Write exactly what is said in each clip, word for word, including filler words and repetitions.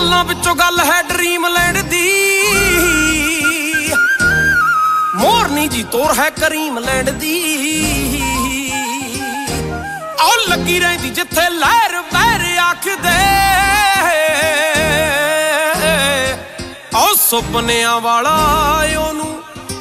गल्लां विचों गल है ड्रीमलैंड दी, मोरनी जी तोर है करीमलैंड दी। आओ लगी रहिंदी जिथे लहर पैर आखदे, आओ सुपनियां वाला ओनू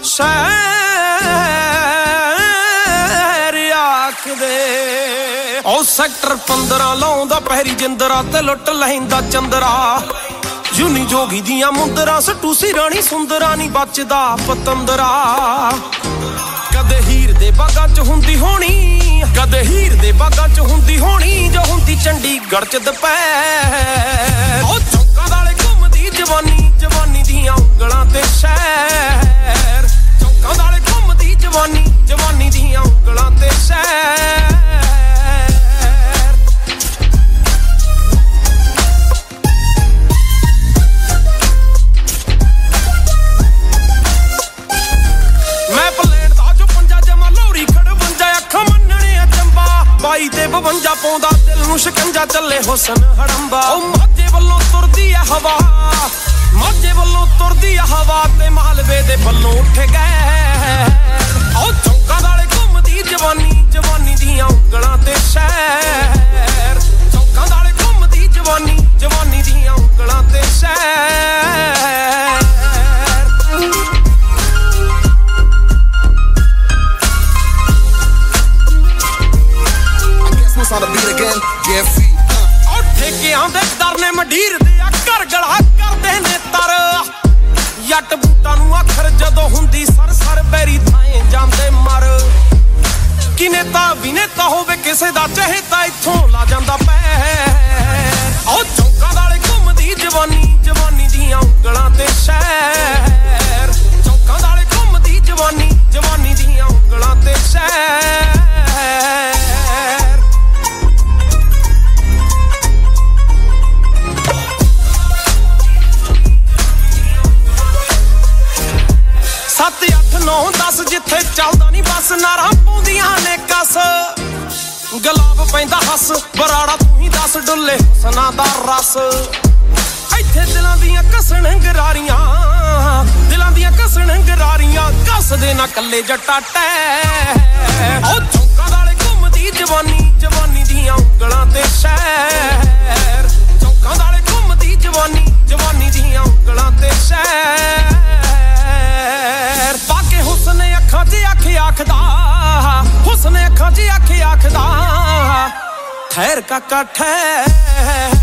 शहर आखदे। ओ सैक्टर पंद्रह लाउंदा पहरी जिंदरा ते लुट लहिंदा चंदरा, यूनी जोगी दियां मुंदरा सटू सी रानी सुंदरा नी बचदा पतंदरा। कदे हीर दे बागां च हुंदी होनी, कदे हीर दे बागां च हुंदी होनी, जो हुंदी चंडीगढ़ च दुपहर। ओ चौकां वाले घुमदी जवानी, जवानी दियां उंगलां ते शहर। चौकां वाले घुमदी जवानी, जवानी दियां उंगलां ते शहर। बाई ते बवंजा पौंदा दिल नूं शिकंजा, चले हुसन हड़ंबा। ओ माझे वल्लों तुरदी है हवा, माझे वल्लों तुरदी है हवा, ते मालवे दे वल्लों उठ गए। ओ चौकां वाले घुमदी जवानी, जवानी दियां उंगलां ते शहर। चौकां वाले घुमदी जवानी, जवानी दियां उंगलां ते शहर। On the beat again, yeah, free. और ठेकियां दे डर ने मंडीर दे घर गला करदे ने तर, जट बूटां नूं अखर जदों हुंदी सर सर बैरी थाएं जांदे मर। किने ता विनेता होवे किसे दा चहेता इत्थों ला जांदा पैर। ओ चौकां वाले घुमदी जवानी, जवानी दियां उंगलां ते शहर। चौकां वाले घुमदी जवानी, जवानी दियां उंगलां ते शहर। सत्त अठ नौ दस जिथे चलदा नी बस, नारा पाउंदियां ने कस। गलाब पैंदा हस बराड़ा तू ही दस, डुल्ले हुसना दा रस। इत्थे दिलां दियां घसन गरारियां, दिलां दियां घसन गरारियां, घस दे ना कल्ले जट्टा टैर। ओ चौकां वाले घुमदी जवानी, जवानी दियां उंगलां ते शहर। चौकां वाले घुमदी जवानी, जवानी दियां उंगलां ते शहर। पाके हुस्न अखां च अख आखदा, हुस्न अखां च अख आखदा, ठहर काका ठहर।